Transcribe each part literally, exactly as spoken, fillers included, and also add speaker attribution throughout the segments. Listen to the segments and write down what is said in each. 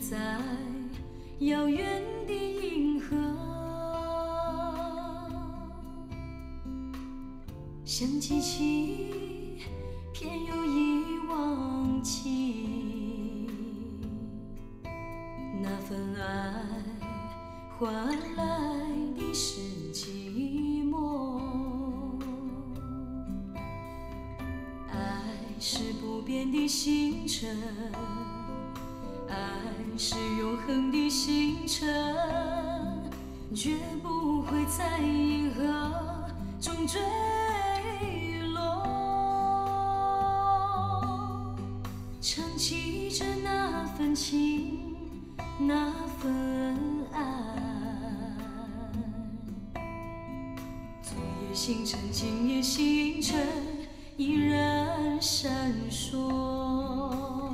Speaker 1: 在遥远的银河，像机器偏又遗忘起那份爱换来的是寂寞。爱是不变的星辰，爱是永恒的星辰，绝不会在银河中坠落。撑起着那份情，那份爱，昨夜星辰，今夜星辰，依然闪烁。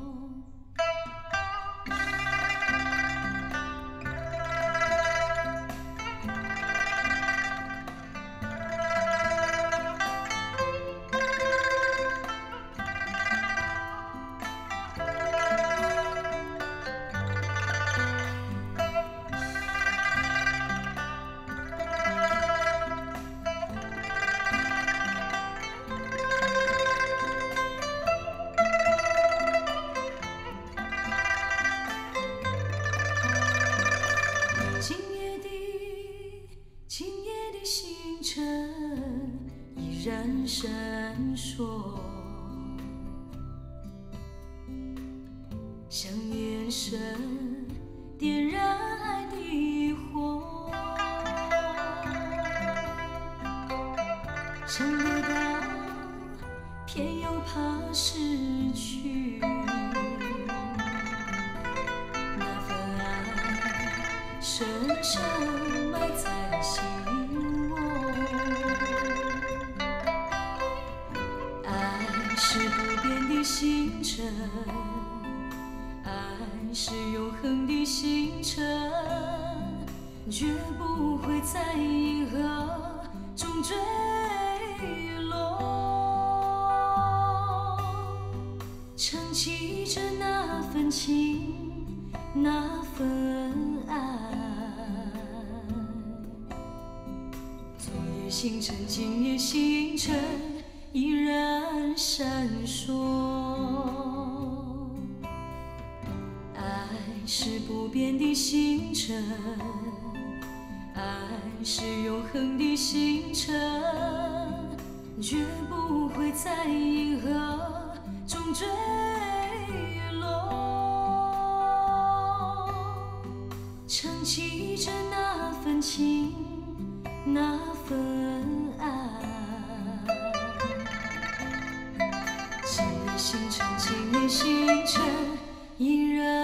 Speaker 1: 今夜的今夜的星辰依然闪烁，像眼神点燃爱的火，想得到偏又怕失去，那份爱深深埋在心窝。爱是不变的星辰，爱是永恒的星辰，绝不会在银河中坠落。撑起着那份情，那份爱，昨夜星辰，今夜星辰，依然闪烁。爱是不变的星辰，爱是永恒的星辰，绝不会在银河中坠落。撑起着那份情，那份爱，今夜星辰，今夜星辰，依然